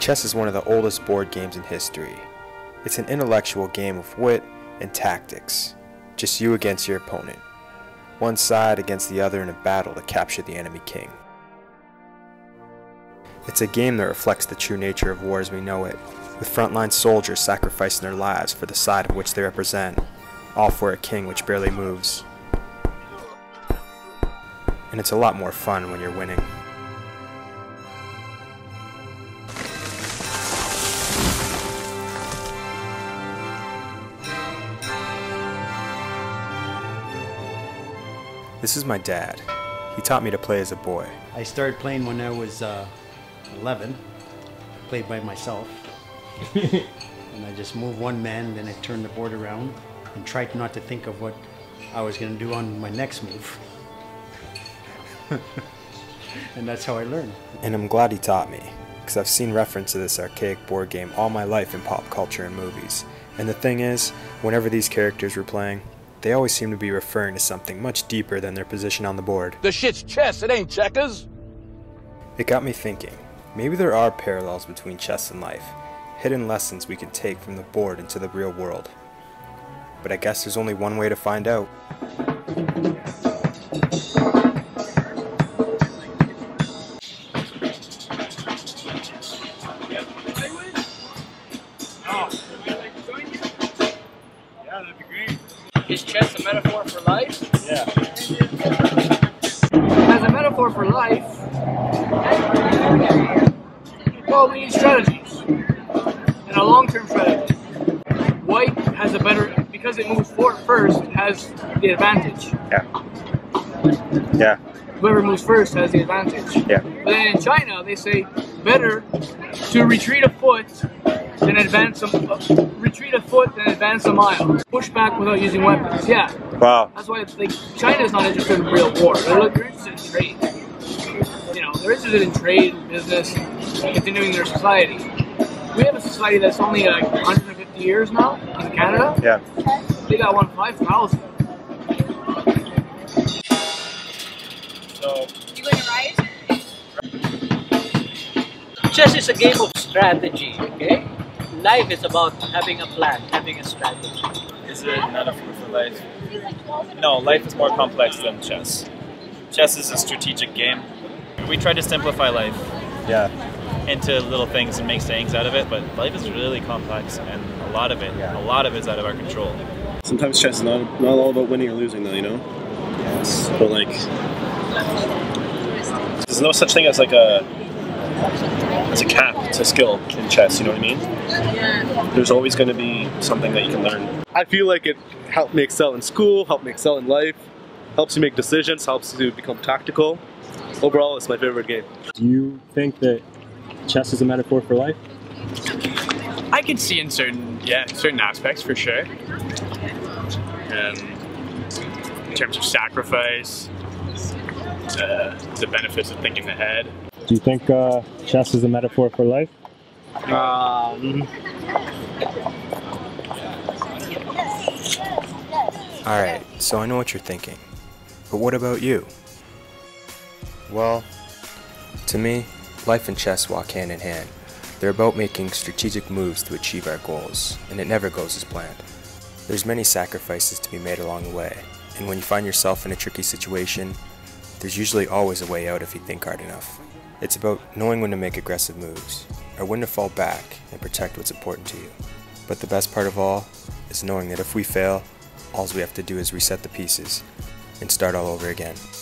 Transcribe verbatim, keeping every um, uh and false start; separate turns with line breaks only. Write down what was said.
Chess is one of the oldest board games in history. It's an intellectual game of wit and tactics, just you against your opponent, one side against the other in a battle to capture the enemy king. It's a game that reflects the true nature of war as we know it, with frontline soldiers sacrificing their lives for the side of which they represent, all for a king which barely moves. And it's a lot more fun when you're winning. This is my dad. He taught me to play as a boy.
I started playing when I was uh, eleven. I played by myself. And I just moved one man, then I turned the board around and tried not to think of what I was going to do on my next move. And that's how I learned.
And I'm glad he taught me, because I've seen reference to this archaic board game all my life in pop culture and movies. And the thing is, whenever these characters were playing, they always seem to be referring to something much deeper than their position on the board.
The shit's chess, it ain't checkers.
It got me thinking, maybe there are parallels between chess and life, hidden lessons we can take from the board into the real world. But I guess there's only one way to find out.
Is chess a metaphor for life?
Yeah.
As a metaphor for life, well, we need strategies. And a long-term strategy. White has a better, because it moves forward first, has the advantage.
Yeah. Yeah.
Whoever moves first has the advantage.
Yeah.
But then in China, they say better to retreat a foot than advance a, uh, retreat a foot than advance a mile. Push back without using weapons. Yeah.
Wow.
That's why it's like China's not interested in real war. They're, they're interested in trade. You know, they're interested in trade, business, and continuing their society. We have a society that's only like one hundred fifty years now in Canada.
Yeah.
They got one five thousand.
So. You going to ride?
Chess is a game of strategy, okay? Life is about having a plan, having a strategy.
Is it a metaphor for life? No, life is more complex than chess. Chess is a strategic game. We try to simplify life
Yeah.
into little things and make sayings out of it, but life is really complex, and a lot of it,
Yeah.
a lot of it's out of our control.
Sometimes chess is not, not all about winning or losing though, you know?
Yes.
But like, there's no such thing as like a, as a cap to skill in chess, you know what I mean? There's always going to be something that you can learn.
I feel like it helped me excel in school, helped me excel in life, helps you make decisions, helps you become tactical. Overall, it's my favorite game.
Do you think that chess is a metaphor for life?
I can see in certain, yeah, certain aspects for sure. Um, in terms of sacrifice, uh, the benefits of thinking ahead.
Do you think uh, chess is a metaphor for life?
Um,
Alright, so I know what you're thinking. But what about you? Well, to me, life and chess walk hand in hand. They're about making strategic moves to achieve our goals, and it never goes as planned. There's many sacrifices to be made along the way, and when you find yourself in a tricky situation, there's usually always a way out if you think hard enough. It's about knowing when to make aggressive moves, or when to fall back and protect what's important to you. But the best part of all is knowing that if we fail, all we have to do is reset the pieces and start all over again.